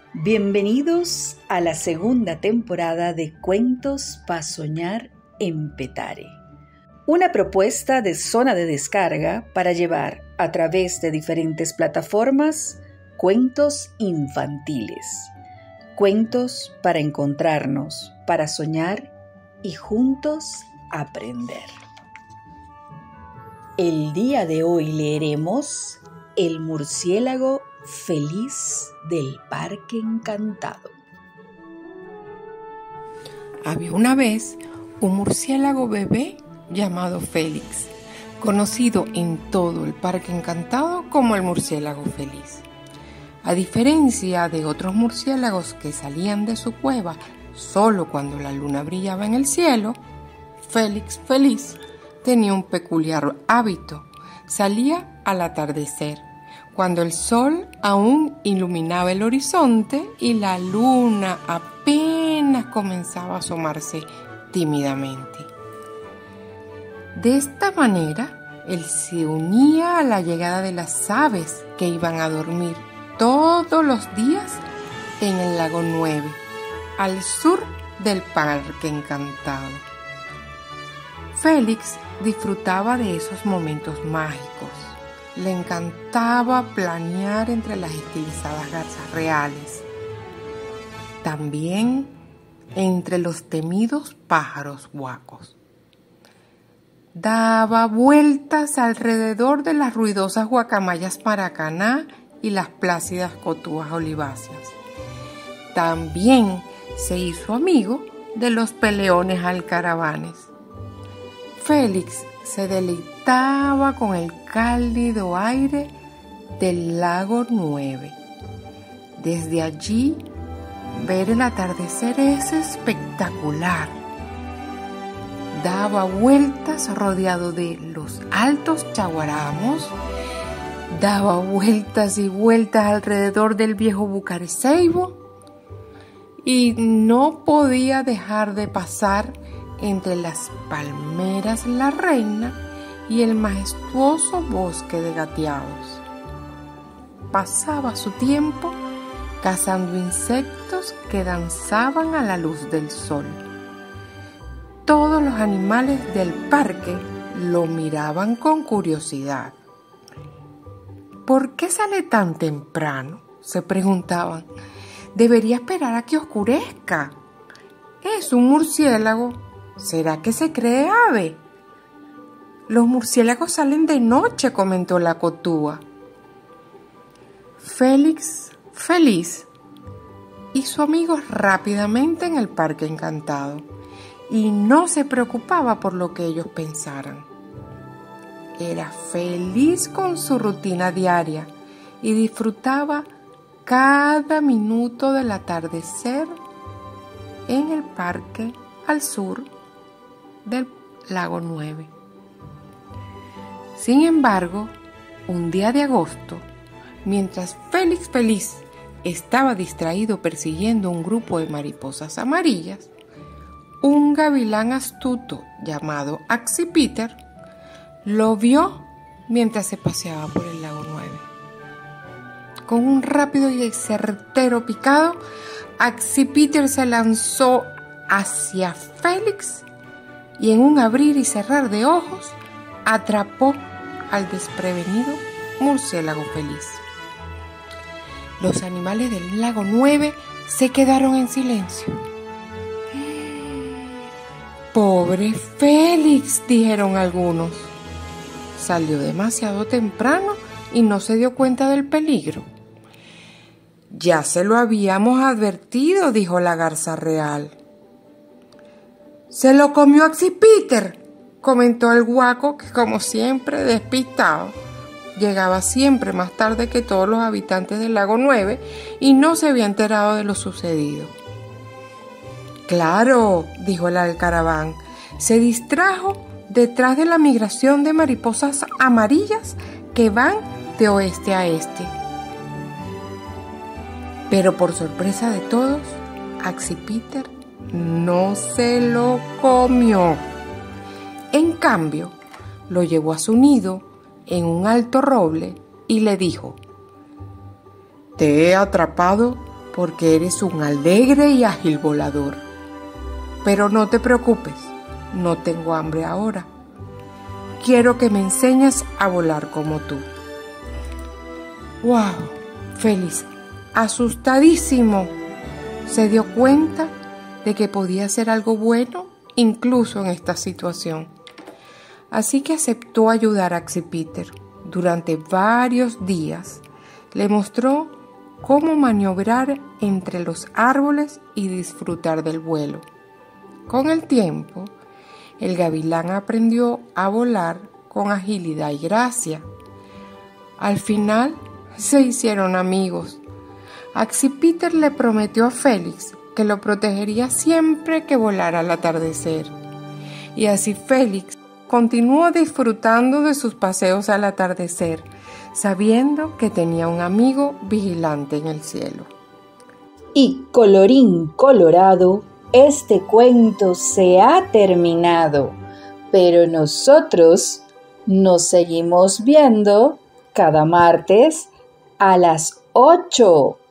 Bienvenidos a la segunda temporada de Cuentos pa' Soñar en Petare, una propuesta de Zona de Descarga para llevar a través de diferentes plataformas cuentos infantiles, cuentos para encontrarnos, para soñar y juntos aprender. El día de hoy leeremos El murciélago feliz del Parque Encantado. Había una vez un murciélago bebé llamado Félix, conocido en todo el Parque Encantado como el murciélago feliz. A diferencia de otros murciélagos que salían de su cueva solo cuando la luna brillaba en el cielo, Félix feliz tenía un peculiar hábito. Salía al atardecer, cuando el sol aún iluminaba el horizonte y la luna apenas comenzaba a asomarse tímidamente. De esta manera, él se unía a la llegada de las aves que iban a dormir todos los días en el lago 9, al sur del Parque Encantado. Félix disfrutaba de esos momentos mágicos. Le encantaba planear entre las estilizadas garzas reales. También entre los temidos pájaros huacos. Daba vueltas alrededor de las ruidosas guacamayas maracaná y las plácidas cotúas oliváceas. También se hizo amigo de los peleones alcaravanes. Félix se deleitaba con el cálido aire del lago 9. Desde allí, ver el atardecer es espectacular. Daba vueltas rodeado de los altos chaguaramos, daba vueltas y vueltas alrededor del viejo Bucareceibo y no podía dejar de pasar entre las palmeras La Reina y el majestuoso bosque de Gateados. Pasaba su tiempo cazando insectos que danzaban a la luz del sol. Todos los animales del parque lo miraban con curiosidad. ¿Por qué sale tan temprano?, se preguntaban. Debería esperar a que oscurezca. Es un murciélago. ¿Será que se cree ave? Los murciélagos salen de noche, comentó la cotúa. Félix, feliz, hizo amigos rápidamente en el Parque Encantado y no se preocupaba por lo que ellos pensaran. Era feliz con su rutina diaria y disfrutaba cada minuto del atardecer en el parque al sur del lago 9. Sin embargo, un día de agosto, mientras Félix feliz estaba distraído persiguiendo un grupo de mariposas amarillas, un gavilán astuto llamado Axipiter lo vio mientras se paseaba por el lago 9. Con un rápido y certero picado, Axipiter se lanzó hacia Félix y en un abrir y cerrar de ojos atrapó al desprevenido murciélago feliz. Los animales del lago 9 se quedaron en silencio. «Pobre Félix», dijeron algunos. Salió demasiado temprano y no se dio cuenta del peligro. «Ya se lo habíamos advertido», dijo la garza real. «Se lo comió Axipiter», comentó el guaco, que como siempre despistado, llegaba siempre más tarde que todos los habitantes del lago 9 y no se había enterado de lo sucedido. «Claro», dijo el alcaraván, «se distrajo detrás de la migración de mariposas amarillas que van de oeste a este». Pero por sorpresa de todos, Axipiter no se lo comió. En cambio, lo llevó a su nido en un alto roble y le dijo: «Te he atrapado porque eres un alegre y ágil volador. Pero no te preocupes, no tengo hambre ahora. Quiero que me enseñes a volar como tú. ¡Wow! Félix, asustadísimo, se dio cuenta de que podía hacer algo bueno incluso en esta situación. Así que aceptó ayudar a Accipeter. Durante varios días le mostró cómo maniobrar entre los árboles y disfrutar del vuelo. Con el tiempo, el gavilán aprendió a volar con agilidad y gracia. Al final, se hicieron amigos. Accipeter le prometió a Félix que lo protegería siempre que volara al atardecer. Y así Félix continuó disfrutando de sus paseos al atardecer, sabiendo que tenía un amigo vigilante en el cielo. Y colorín colorado, este cuento se ha terminado, pero nosotros nos seguimos viendo cada martes a las 8